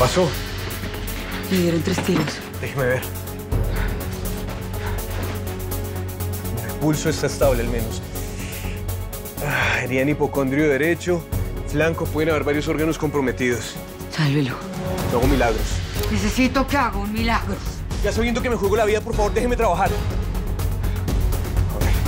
pasó? Me dieron 3 tiros. Déjeme ver. El pulso está estable al menos. Herida en hipocondrio derecho, flanco, pueden haber varios órganos comprometidos. Sálvelo. No hago milagros. Necesito que haga un milagro. Ya sabiendo que me juego la vida, por favor, déjeme trabajar. A ver.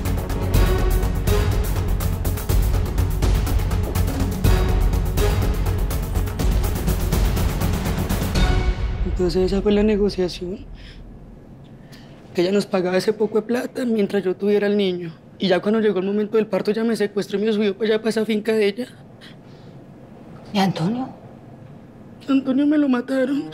Entonces esa fue la negociación. Que ella nos pagaba ese poco de plata mientras yo tuviera al niño. Y ya cuando llegó el momento del parto, ya me secuestró y me subió para allá, para esa finca de ella. ¿Y Antonio? Antonio me lo mataron.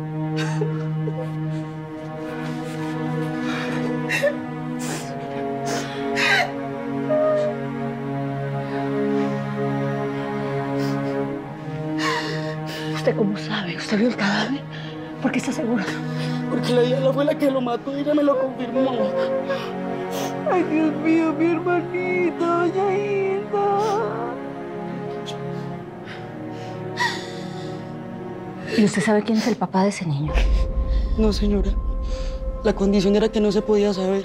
¿Usted cómo sabe? ¿Usted vio el cadáver? ¿Por qué está segura? Porque la diabla fue la que lo mató y ella me lo confirmó. Ay, Dios mío, mi hermanito, doña Hilda. ¿Y usted sabe quién es el papá de ese niño? No, señora. La condición era que no se podía saber.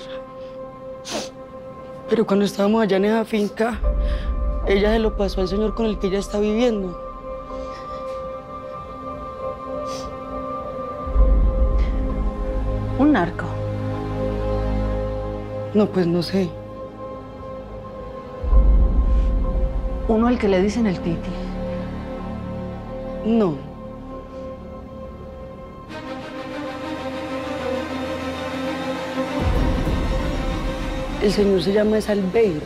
Pero cuando estábamos allá en esa finca, ella se lo pasó al señor con el que ella está viviendo. ¿Un narco? No, pues no sé. Uno al que le dicen el Titi. No. El señor se llama Albeiro.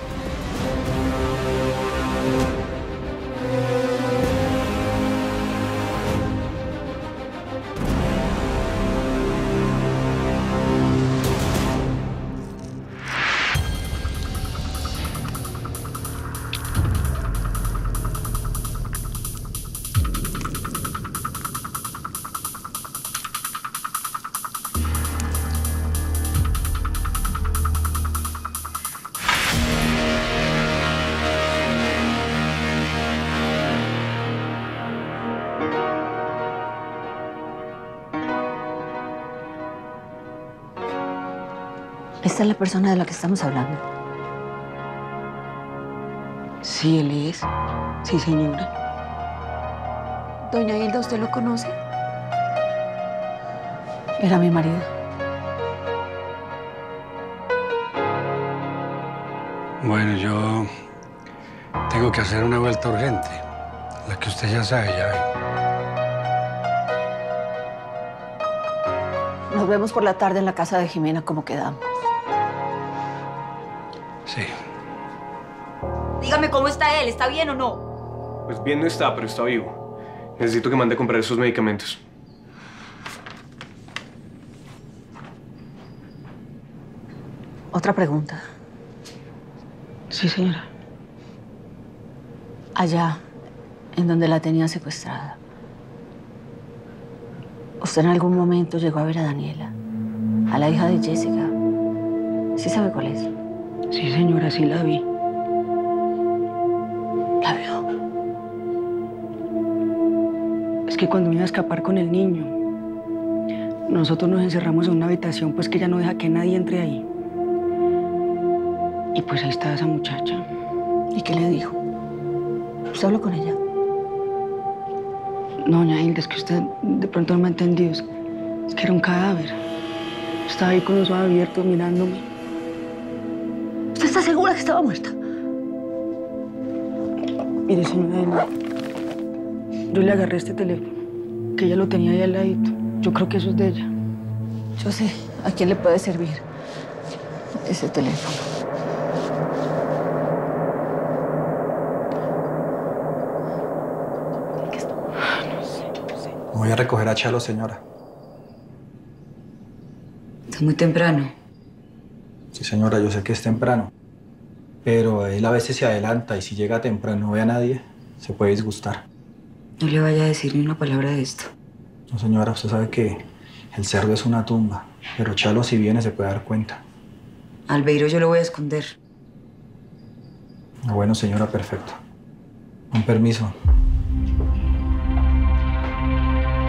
¿Esta es la persona de la que estamos hablando? Sí, él es. Sí, señora. Doña Hilda, ¿usted lo conoce? Era mi marido. Bueno, yo tengo que hacer una vuelta urgente. La que usted ya sabe, ya ve. Nos vemos por la tarde en la casa de Jimena, como quedamos. Sí. Dígame cómo está él, ¿está bien o no? Pues bien no está, pero está vivo. Necesito que mande a comprar esos medicamentos. Otra pregunta. Sí, señora. Allá, en donde la tenía secuestrada, ¿usted en algún momento llegó a ver a Daniela? A la hija de Jessica. ¿Sí sabe cuál es? Sí, señora, sí la vi. ¿La vio? Es que cuando me iba a escapar con el niño, nosotros nos encerramos en una habitación, pues que ella no deja que nadie entre ahí. Y pues ahí estaba esa muchacha. ¿Y qué le dijo? ¿Usted habló con ella? No, doña Hilda, es que usted de pronto no me ha entendido. Es que era un cadáver. Estaba ahí con los ojos abiertos mirándome. ¿Usted está segura que estaba muerta? Mire, señora Hilda, yo le agarré este teléfono, que ella lo tenía ahí al ladito. Yo creo que eso es de ella. Yo sé a quién le puede servir ese teléfono. Voy a recoger a Chalo, señora. Está muy temprano. Sí, señora, yo sé que es temprano. Pero él a veces se adelanta y si llega temprano y no ve a nadie, se puede disgustar. No le vaya a decir ni una palabra de esto. No, señora, usted sabe que el cerdo es una tumba. Pero Chalo, si viene, se puede dar cuenta. Albeiro yo lo voy a esconder. Ah, bueno, señora, perfecto. Con permiso.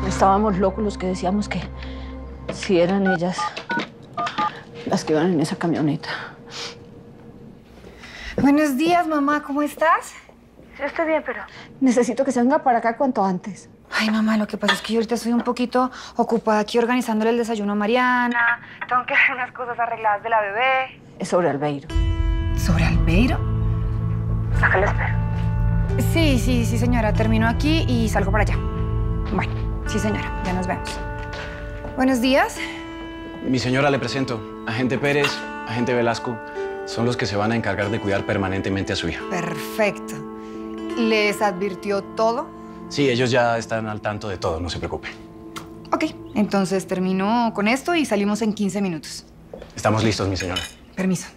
Estábamos locos los que decíamos que si eran ellas las que iban en esa camioneta. Buenos días, mamá. ¿Cómo estás? Yo estoy bien, pero necesito que se venga para acá cuanto antes. Ay, mamá, lo que pasa es que yo ahorita estoy un poquito ocupada aquí organizándole el desayuno a Mariana. Tengo que ver unas cosas arregladas de la bebé. Es sobre Albeiro. ¿Sobre Albeiro? Acá la espero. Sí, señora. Termino aquí y salgo para allá. Bueno, sí, señora. Ya nos vemos. Buenos días. Mi señora, le presento. Agente Pérez, agente Velasco, son los que se van a encargar de cuidar permanentemente a su hija. Perfecto. ¿Les advirtió todo? Sí, ellos ya están al tanto de todo, no se preocupe. Ok, entonces termino con esto y salimos en 15 minutos. Estamos listos, mi señora. Permiso.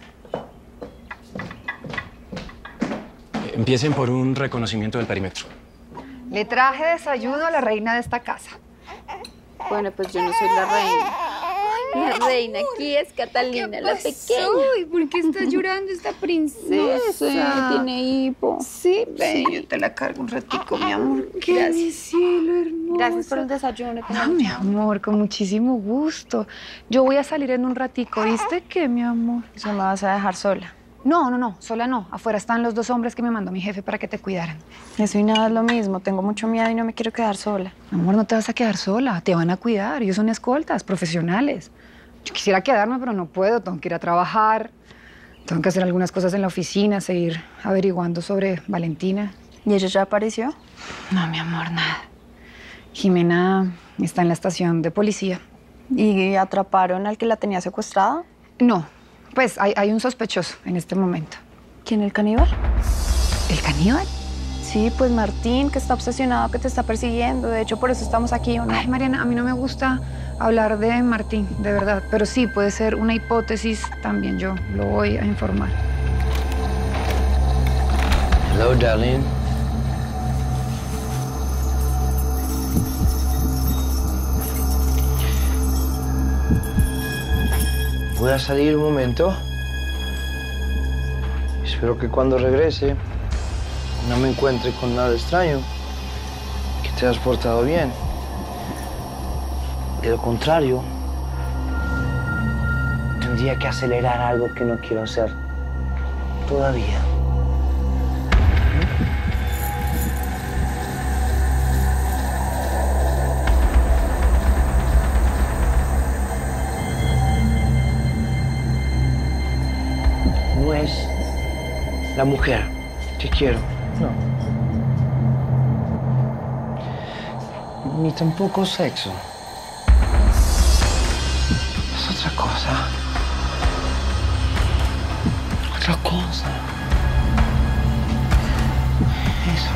Empiecen por un reconocimiento del perímetro. Le traje desayuno a la reina de esta casa. Bueno, pues yo no soy la reina. La reina aquí es Catalina, la pequeña. Uy, ¿por qué está llorando esta princesa? No sé, tiene hipo. Sí, ven, yo te la cargo un ratico, mi amor. Gracias, cielo hermoso. Gracias por el desayuno. No, mi amor, con muchísimo gusto. Yo voy a salir en un ratico, ¿viste qué, mi amor? ¿Eso me vas a dejar sola? No, sola no. Afuera están los 2 hombres que me mandó mi jefe para que te cuidaran. Eso y nada es lo mismo. Tengo mucho miedo y no me quiero quedar sola. Amor, no te vas a quedar sola. Te van a cuidar. Ellos son escoltas, profesionales. Yo quisiera quedarme, pero no puedo. Tengo que ir a trabajar. Tengo que hacer algunas cosas en la oficina, seguir averiguando sobre Valentina. ¿Y ella ya apareció? No, mi amor, nada. Jimena está en la estación de policía. ¿Y atraparon al que la tenía secuestrada? No, pues hay un sospechoso en este momento. ¿Quién, el caníbal? ¿El caníbal? Sí, pues Martín, que está obsesionado, que te está persiguiendo. De hecho, por eso estamos aquí, ¿o no? Ay, Mariana, a mí no me gusta hablar de Martín, de verdad. Pero sí, puede ser una hipótesis también. Yo lo voy a informar. Hello, darling. Voy a salir un momento. Espero que cuando regrese no me encuentre con nada extraño. Que te has portado bien. De lo contrario, tendría que acelerar algo que no quiero hacer todavía. No es la mujer que quiero, no. Ni tampoco sexo. Es otra cosa. Otra cosa. Eso.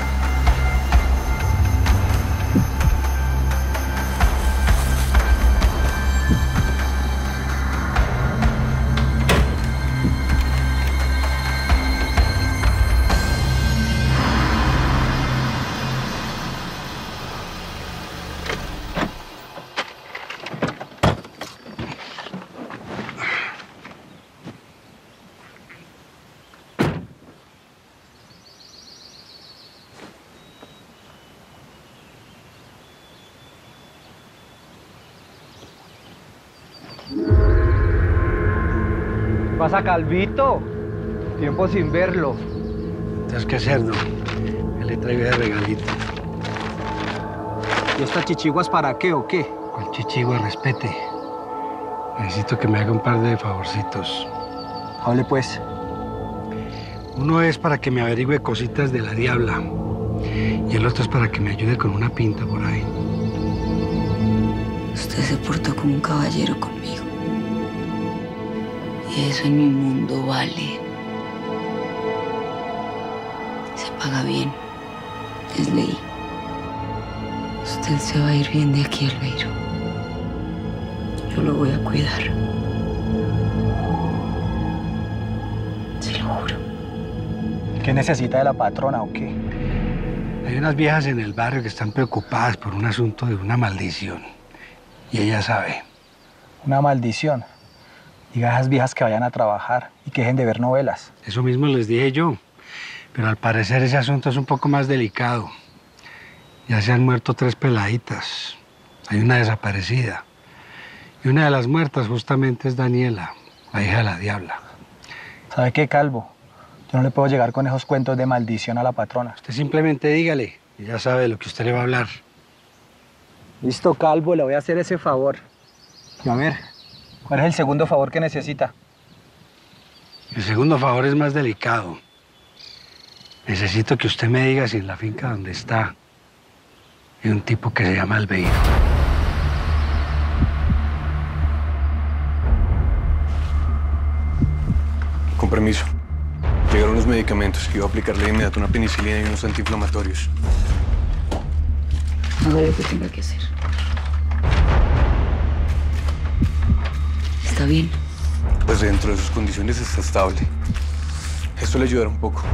¿Qué pasa, Calvito? Tiempo sin verlo. ¿Sabes qué, cerdo? Que le traigo de regalito. ¿Y estas chichiguas para qué o qué? ¿Cuál chichigua? Respete. Necesito que me haga un par de favorcitos. Hable pues. Uno es para que me averigüe cositas de la diabla. Y el otro es para que me ayude con una pinta por ahí. Usted se portó como un caballero conmigo. Y eso en mi mundo vale. Se paga bien. Es ley. Usted se va a ir bien de aquí, Albeiro. Yo lo voy a cuidar. Se lo juro. ¿Qué necesita de la patrona o qué? Hay unas viejas en el barrio que están preocupadas por un asunto de una maldición. Y ella sabe. Una maldición. Diga a esas viejas que vayan a trabajar y que dejen de ver novelas. Eso mismo les dije yo. Pero al parecer ese asunto es un poco más delicado. Ya se han muerto 3 peladitas. Hay una desaparecida. Y una de las muertas justamente es Daniela, la hija de la diabla. ¿Sabe qué, Calvo? Yo no le puedo llegar con esos cuentos de maldición a la patrona. Usted simplemente dígale, y ya sabe de lo que usted le va a hablar. Listo, Calvo, le voy a hacer ese favor. Y a ver, ¿cuál es el segundo favor que necesita? El segundo favor es más delicado. Necesito que usted me diga si en la finca donde está hay un tipo que se llama Albeiro. Con permiso. Llegaron unos medicamentos que iba a aplicarle de inmediato una penicilina y unos antiinflamatorios. Haga lo que tenga que hacer. ¿Está bien? Pues dentro de sus condiciones está estable. Esto le ayudará un poco.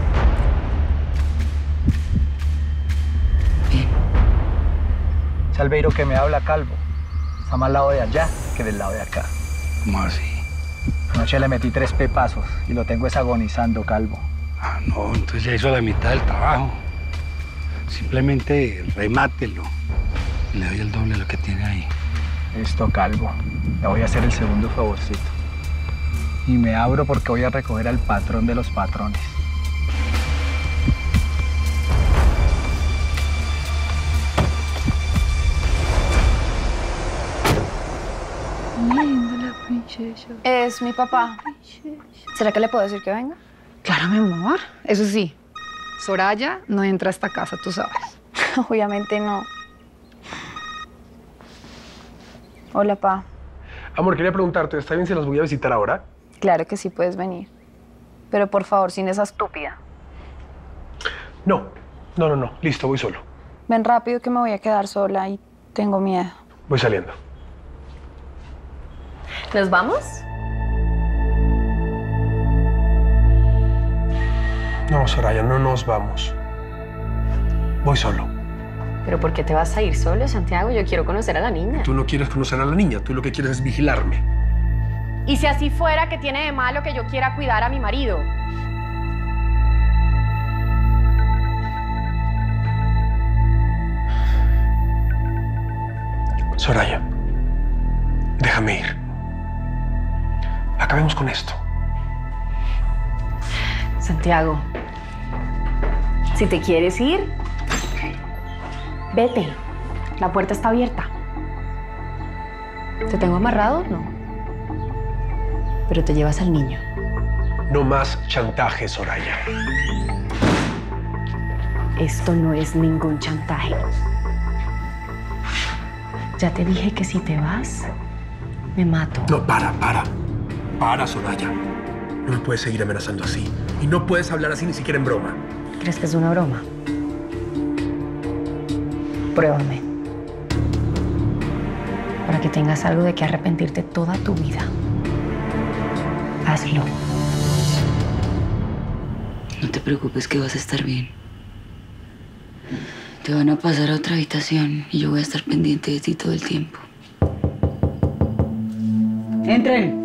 Bien. Ese Albeiro que me habla, Calvo, está más al lado de allá que del lado de acá. ¿Cómo así? Anoche le metí 3 pepazos y lo tengo agonizando, Calvo. Ah, no, entonces ya hizo la mitad del trabajo. Simplemente remátelo. Le doy el doble de lo que tiene ahí. Listo, Calvo. Le voy a hacer el segundo favorcito. Y me abro porque voy a recoger al patrón de los patrones. Es mi papá. ¿Será que le puedo decir que venga? Claro, mi amor. Eso sí, Soraya no entra a esta casa, tú sabes. Obviamente no. Hola, pa. Amor, quería preguntarte, ¿está bien si los voy a visitar ahora? Claro que sí puedes venir. Pero por favor, sin esa estúpida. No. Listo, voy solo. Ven rápido que me voy a quedar sola y tengo miedo. Voy saliendo. ¿Nos vamos? No, Soraya, no nos vamos. Voy solo. ¿Pero por qué te vas a ir solo, Santiago? Yo quiero conocer a la niña. Tú no quieres conocer a la niña, tú lo que quieres es vigilarme. Y si así fuera, ¿qué tiene de malo que yo quiera cuidar a mi marido? Soraya, déjame ir. Acabemos con esto. Santiago, si te quieres ir, vete. La puerta está abierta. ¿Te tengo amarrado? No. Pero te llevas al niño. No más chantaje, Soraya. Esto no es ningún chantaje. Ya te dije que si te vas, me mato. No, para. Para, Soraya. No me puedes seguir amenazando así. Y no puedes hablar así ni siquiera en broma. ¿Crees que es una broma? Pruébame. Para que tengas algo de que arrepentirte toda tu vida. Hazlo. No te preocupes que vas a estar bien. Te van a pasar a otra habitación y yo voy a estar pendiente de ti todo el tiempo. ¡Entren!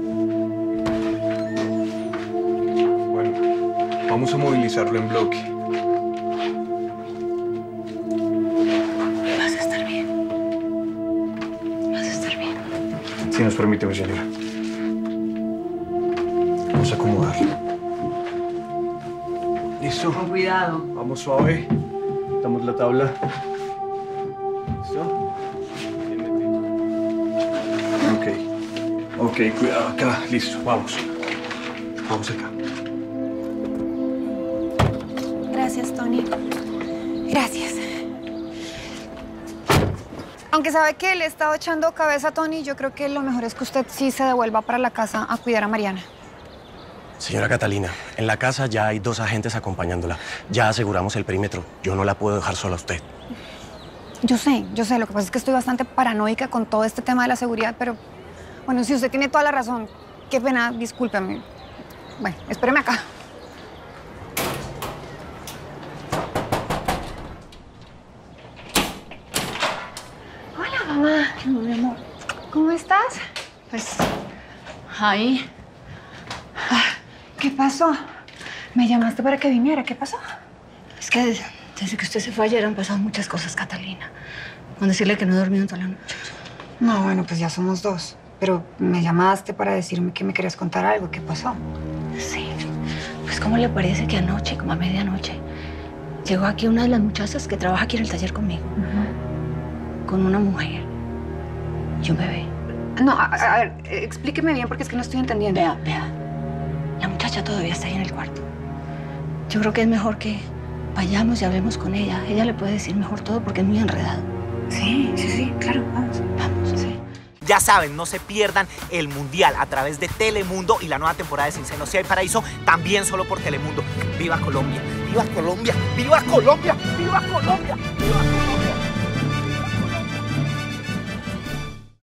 Bueno, vamos a movilizarlo en bloque. Vas a estar bien. Vas a estar bien. Si nos permite, mi señora. Vamos a acomodarlo. ¿Listo? Con cuidado. Vamos suave. Damos la tabla. ¿Listo? Ok, cuidado acá. Listo, vamos. Vamos acá. Gracias, Tony. Gracias. Aunque sabe que le he estado echando cabeza a Tony, yo creo que lo mejor es que usted sí se devuelva para la casa a cuidar a Mariana. Señora Catalina, en la casa ya hay 2 agentes acompañándola. Ya aseguramos el perímetro. Yo no la puedo dejar sola a usted. Yo sé. Lo que pasa es que estoy bastante paranoica con todo este tema de la seguridad, pero bueno, si usted tiene toda la razón, qué pena, discúlpeme. Bueno, espéreme acá. Hola, mamá. Mi amor. ¿Cómo estás? Pues, ahí. ¿Qué pasó? Me llamaste para que viniera. ¿Qué pasó? Es que Desde que usted se fue ayer han pasado muchas cosas, Catalina. Con decirle que no he dormido en toda la noche. No, bueno, pues ya somos dos. Pero me llamaste para decirme que me querías contar algo. ¿Qué pasó? Sí. Pues, ¿cómo le parece que anoche, como a medianoche, llegó aquí una de las muchachas que trabaja aquí en el taller conmigo? Con una mujer y un bebé. No, a ver, explíqueme bien porque es que no estoy entendiendo. Vea. La muchacha todavía está ahí en el cuarto. Yo creo que es mejor que vayamos y hablemos con ella. Ella le puede decir mejor todo porque es muy enredado. Sí, claro, vamos. Sí. Ya saben, no se pierdan el Mundial a través de Telemundo y la nueva temporada de Sin Seno Si Hay Paraíso también solo por Telemundo. ¡Viva Colombia! ¡Viva Colombia! ¡Viva Colombia! ¡Viva Colombia! ¡Viva Colombia!